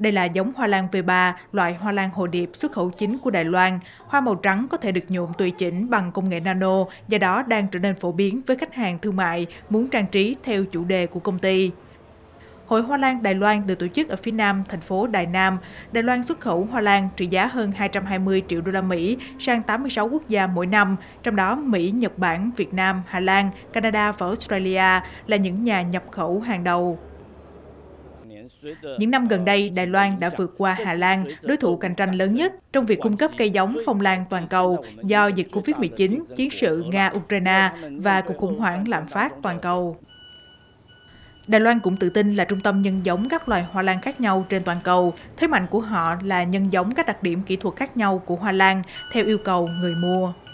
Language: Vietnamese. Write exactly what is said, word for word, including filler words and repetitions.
Đây là giống hoa lan V ba, loại hoa lan hồ điệp xuất khẩu chính của Đài Loan. Hoa màu trắng có thể được nhuộm tùy chỉnh bằng công nghệ nano, do đó đang trở nên phổ biến với khách hàng thương mại muốn trang trí theo chủ đề của công ty. Hội Hoa lan Đài Loan được tổ chức ở phía nam thành phố Đài Nam. Đài Loan xuất khẩu hoa lan trị giá hơn hai trăm hai mươi triệu đô la Mỹ sang tám mươi sáu quốc gia mỗi năm, trong đó Mỹ, Nhật Bản, Việt Nam, Hà Lan, Canada và Australia là những nhà nhập khẩu hàng đầu. Những năm gần đây, Đài Loan đã vượt qua Hà Lan, đối thủ cạnh tranh lớn nhất trong việc cung cấp cây giống phong lan toàn cầu do dịch Covid mười chín, chiến sự Nga-Ukraine và cuộc khủng hoảng lạm phát toàn cầu. Đài Loan cũng tự tin là trung tâm nhân giống các loài hoa lan khác nhau trên toàn cầu. Thế mạnh của họ là nhân giống các đặc điểm kỹ thuật khác nhau của hoa lan theo yêu cầu người mua.